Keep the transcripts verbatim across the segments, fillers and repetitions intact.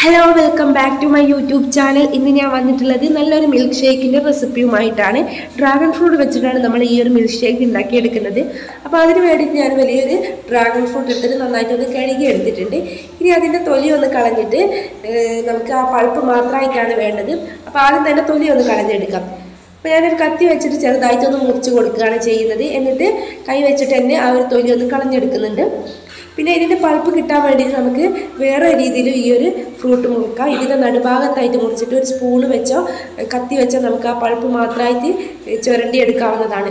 Hello, welcome back to my YouTube channel. ഇന്ന് ഞാൻ വന്നിട്ടുള്ളത് നല്ലൊരു മിൽക്ക് ഷേക്കിന്റെ റെസിപ്പിയുമായിട്ടാണ്. ഡ്രാഗൺ ഫ്രൂട്ട് വെച്ചിട്ടാണ് നമ്മൾ ഈ ഒരു മിൽക്ക് ഷേക്ക് ഉണ്ടാക്കി എടുക്കുന്നത്. അപ്പോൾ അതിനു വേണ്ടിയിട്ട് ഞാൻ വലിയൊരു ഡ്രാഗൺ ഫ്രൂട്ട് എടുത്തിട്ട് നന്നായിട്ട് ഒന്ന് കഴുകി എടുത്തിട്ടുണ്ട്. ഇനി അതിന്റെ തൊലി ഒന്ന് കളഞ്ഞിട്ട് നമുക്ക് ആ പൾപ്പ് മാത്രമായിട്ടാണ് വേണ്ടത്. അപ്പോൾ ആദ്യം തന്നെ തൊലി ഒന്ന് കളഞ്ഞെടുക്കാം. അപ്പോൾ ഞാനൊരു കത്തി വെച്ചിട്ട് ചെറുതായിട്ടൊന്ന് മുറിച്ച് കൊടുക്കുകയാണ് ചെയ്യുന്നത്. എന്നിട്ട് കൈ വെച്ചിട്ട് തന്നെ ആ ഒരു തൊലി ഒന്ന് കളഞ്ഞെടുക്കുന്നുണ്ട്. പിന്നെ ഇതിൻ്റെ പൾപ്പ് കിട്ടാൻ വേണ്ടിയിട്ട് നമുക്ക് വേറെ രീതിയിൽ ഈ ഒരു ഫ്രൂട്ട് മുറിക്കാം. ഇതിൻ്റെ നടുഭാഗത്തായിട്ട് മുറിച്ചിട്ട് ഒരു സ്പൂണ് വെച്ചോ കത്തി വെച്ചോ നമുക്ക് ആ പൾപ്പ് മാത്രമായിട്ട് ചുരണ്ടി എടുക്കാവുന്നതാണ്.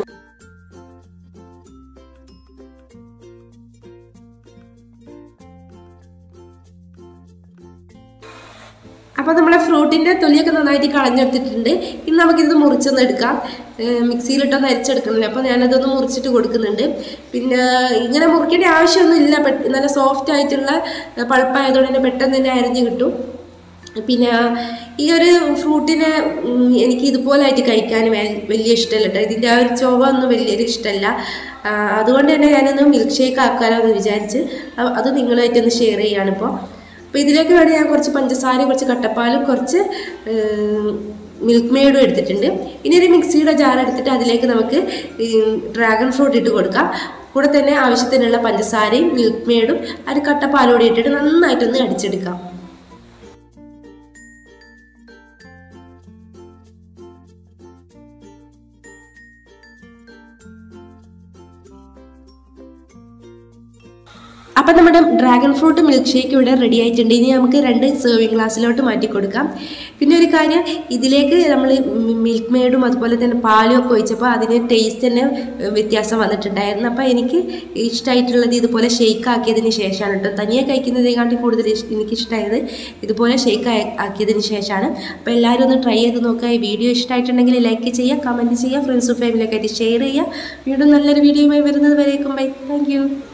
അപ്പോൾ നമ്മളെ ഫ്രൂട്ടിൻ്റെ തൊലിയൊക്കെ നന്നായിട്ട് കളഞ്ഞെടുത്തിട്ടുണ്ട്. ഇനി നമുക്കിത് മുറിച്ചൊന്ന് എടുക്കാം. മിക്സിയിലിട്ടൊന്ന് അരിച്ചെടുക്കുന്നില്ല. അപ്പോൾ ഞാനതൊന്ന് മുറിച്ചിട്ട് കൊടുക്കുന്നുണ്ട്. പിന്നെ ഇങ്ങനെ മുറിക്കേണ്ട ആവശ്യമൊന്നുമില്ല. നല്ല സോഫ്റ്റ് ആയിട്ടുള്ള പൾപ്പായതുകൊണ്ട് തന്നെ പെട്ടെന്ന് തന്നെ അരിഞ്ഞ് കിട്ടും. പിന്നെ ഈ ഒരു ഫ്രൂട്ടിനെ എനിക്ക് ഇതുപോലെ ആയിട്ട് കഴിക്കാൻ വലിയ ഇഷ്ടമല്ല കേട്ടോ. ഇതിൻ്റെ ആ ഒരു ചുവ ഒന്നും വലിയൊരു ഇഷ്ടമല്ല. അതുകൊണ്ട് തന്നെ ഞാനൊന്ന് മിൽക്ക് ഷേക്ക് ആക്കാമെന്ന് വിചാരിച്ച് അത് നിങ്ങളുമായിട്ടൊന്ന് ഷെയർ ചെയ്യുകയാണിപ്പോൾ. അപ്പോൾ ഇതിലേക്ക് വേണ്ടി ഞാൻ കുറച്ച് പഞ്ചസാരയും കുറച്ച് കട്ടപ്പാലും കുറച്ച് മിൽക്ക് മെയ്ഡും എടുത്തിട്ടുണ്ട്. ഇനി ഒരു മിക്സിയുടെ ജാർ എടുത്തിട്ട് അതിലേക്ക് നമുക്ക് ഡ്രാഗൺ ഫ്രൂട്ട് ഇട്ട് കൊടുക്കാം. കൂടെ തന്നെ ആവശ്യത്തിനുള്ള പഞ്ചസാരയും മിൽക്ക് മെയ്ഡും അത് കട്ടപ്പാലും കൂടി ഇട്ടിട്ട് നന്നായിട്ടൊന്ന് അടിച്ചെടുക്കാം. അപ്പം നമ്മുടെ ഡ്രാഗൺ ഫ്രൂട്ട് മിൽക്ക് ഷേക്ക് ഇവിടെ റെഡി ആയിട്ടുണ്ട്. ഇനി നമുക്ക് രണ്ട് സെർവിങ് ഗ്ലാസ്സിലോട്ട് മാറ്റി കൊടുക്കാം. പിന്നെ ഒരു കാര്യം, ഇതിലേക്ക് നമ്മൾ മിൽക്ക് മെയ്ഡും അതുപോലെ തന്നെ പാലും ഒക്കെ ഒഴിച്ചപ്പോൾ അതിന് ടേസ്റ്റ് തന്നെ വ്യത്യാസം വന്നിട്ടുണ്ടായിരുന്നു. അപ്പോൾ എനിക്ക് ഇഷ്ടമായിട്ടുള്ളത് ഇതുപോലെ ഷേക്ക് ആക്കിയതിന് ശേഷമാണ് കേട്ടോ. തനിയെ കഴിക്കുന്നതിനെക്കാട്ടി കൂടുതൽ എനിക്കിഷ്ടമായത് ഇതുപോലെ ഷേക്ക് ആക്കിയതിന് ശേഷമാണ്. അപ്പോൾ എല്ലാവരും ഒന്ന് ട്രൈ ചെയ്ത് നോക്കുക. ഈ വീഡിയോ ഇഷ്ടമായിട്ടുണ്ടെങ്കിൽ ലൈക്ക് ചെയ്യുക, കമൻറ്റ് ചെയ്യുക, ഫ്രണ്ട്സും ഫാമിലിയൊക്കെ ആയിട്ട് ഷെയർ ചെയ്യുക. വീണ്ടും നല്ലൊരു വീഡിയോയുമായി വരുന്നത് വരേക്കും ബൈ. Thank you.